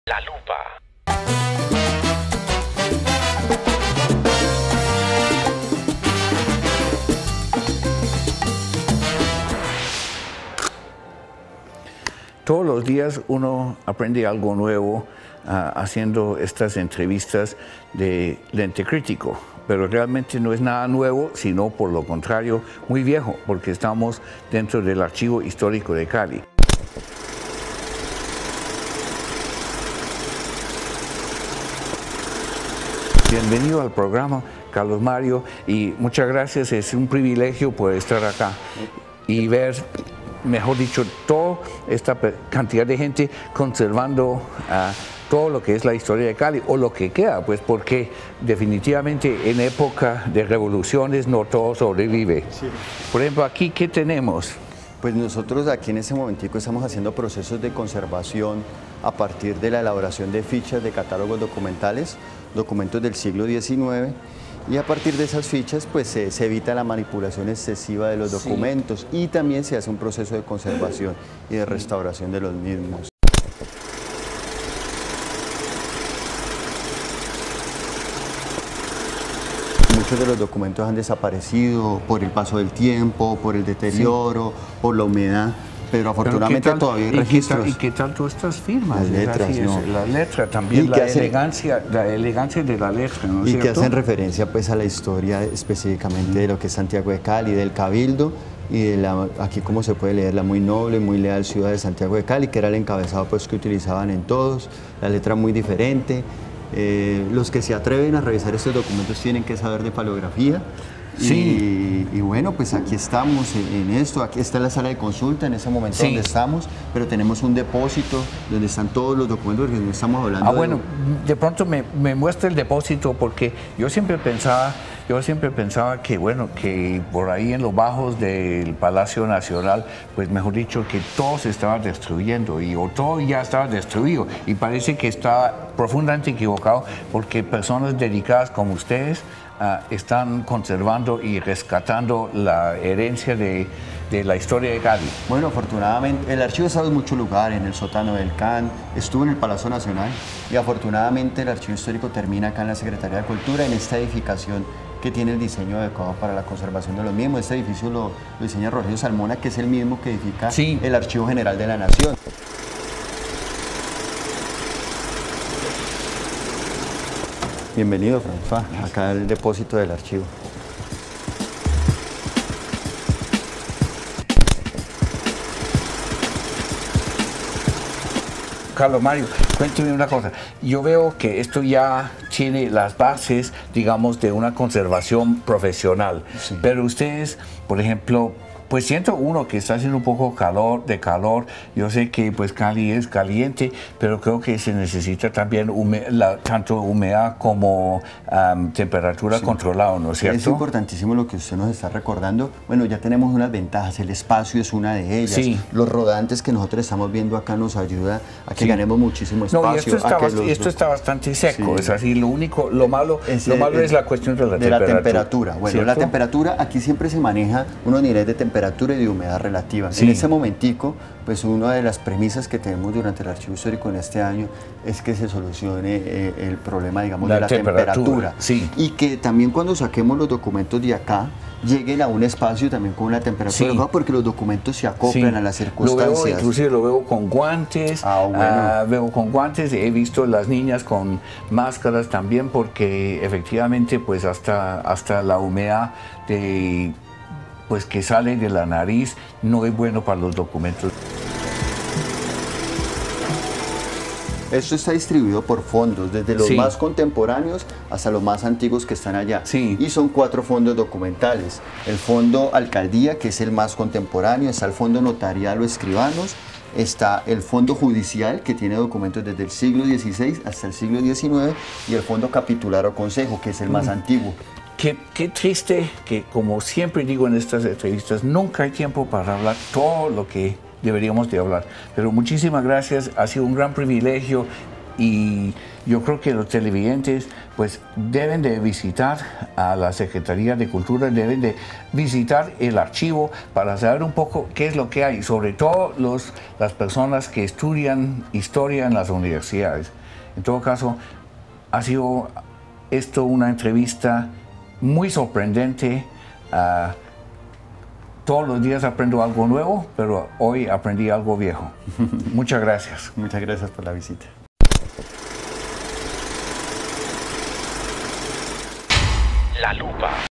La lupa. Todos los días uno aprende algo nuevo haciendo estas entrevistas de lente crítico, pero realmente no es nada nuevo, sino por lo contrario, muy viejo, porque estamos dentro del Archivo Histórico de Cali. Bienvenido al programa, Carlos Mario, y muchas gracias. Es un privilegio poder estar acá y ver, mejor dicho, toda esta cantidad de gente conservando todo lo que es la historia de Cali, o lo que queda, pues porque definitivamente en época de revoluciones no todo sobrevive. Sí. Por ejemplo, aquí, ¿qué tenemos? Pues nosotros aquí en este momentico estamos haciendo procesos de conservación a partir de la elaboración de fichas de catálogos documentales, documentos del siglo XIX, y a partir de esas fichas pues se evita la manipulación excesiva de los documentos, y también se hace un proceso de conservación y de restauración de los mismos. Muchos de los documentos han desaparecido por el paso del tiempo, por el deterioro, por la humedad, pero afortunadamente todavía hay registros. ¿Y qué tal todas estas firmas? Las letras, ¿no? La letra también, la elegancia de la letra, ¿no es y cierto? Que hacen referencia pues a la historia específicamente de lo que es Santiago de Cali, del Cabildo, y de aquí como se puede leer, la muy noble, muy leal ciudad de Santiago de Cali, que era el encabezado pues que utilizaban en todos, la letra muy diferente. Los que se atreven a revisar estos documentos tienen que saber de paleografía. Sí. Y bueno, pues aquí estamos en esto, aquí está la sala de consulta en ese momento donde estamos, pero tenemos un depósito donde están todos los documentos que no estamos hablando. Bueno, de pronto me muestra el depósito, porque yo siempre pensaba que, bueno, que por ahí en los bajos del Palacio Nacional, pues mejor dicho, que todo se estaba destruyendo, o todo ya estaba destruido, y parece que está profundamente equivocado, porque personas dedicadas como ustedes están conservando y rescatando la herencia de la historia de Cali. Bueno, afortunadamente, el archivo ha estado en muchos lugares, en el sótano del CAN, estuvo en el Palacio Nacional, y afortunadamente el archivo histórico termina acá en la Secretaría de Cultura, en esta edificación que tiene el diseño adecuado para la conservación de los mismos. Este edificio lo diseña Rogelio Salmona, que es el mismo que edifica el Archivo General de la Nación. Bienvenido, François, acá el depósito del archivo. Carlos Mario, cuénteme una cosa. Yo veo que esto ya tiene las bases, digamos, de una conservación profesional. Sí. Pero ustedes, por ejemplo, pues siento uno que está haciendo un poco de calor. Yo sé que pues Cali es caliente, pero creo que se necesita también tanto humedad como temperatura controlada, ¿no es cierto? Es importantísimo lo que usted nos está recordando. Bueno, ya tenemos unas ventajas, el espacio es una de ellas. Sí. Los rodantes que nosotros estamos viendo acá nos ayuda a que ganemos muchísimo espacio. No, y esto está bastante seco, es así. Lo malo es la cuestión de la temperatura. Bueno, ¿cierto? La temperatura, aquí siempre se maneja unos niveles de temperatura y de humedad relativa. En ese momentico, pues una de las premisas que tenemos durante el Archivo Histórico en este año es que se solucione el problema, digamos, de la temperatura. Sí. Y que también cuando saquemos los documentos de acá, lleguen a un espacio también con una temperatura adecuada, porque los documentos se acoplan a las circunstancias. Inclusive lo veo con guantes, he visto las niñas con máscaras también, porque efectivamente pues hasta la humedad pues que sale de la nariz no es bueno para los documentos. Esto está distribuido por fondos, desde los más contemporáneos hasta los más antiguos que están allá. Y son 4 fondos documentales. El fondo Alcaldía, que es el más contemporáneo, está el fondo Notarial o Escribanos, está el fondo Judicial, que tiene documentos desde el siglo XVI hasta el siglo XIX, y el fondo Capitular o Consejo, que es el más antiguo. Qué triste que, como siempre digo en estas entrevistas, nunca hay tiempo para hablar todo lo que deberíamos de hablar. Pero muchísimas gracias, ha sido un gran privilegio y yo creo que los televidentes pues deben de visitar a la Secretaría de Cultura, deben de visitar el archivo para saber un poco qué es lo que hay, sobre todo las personas que estudian historia en las universidades. En todo caso, ha sido esto una entrevista muy sorprendente. Todos los días aprendo algo nuevo, pero hoy aprendí algo viejo. Muchas gracias. Muchas gracias por la visita. La Lupa.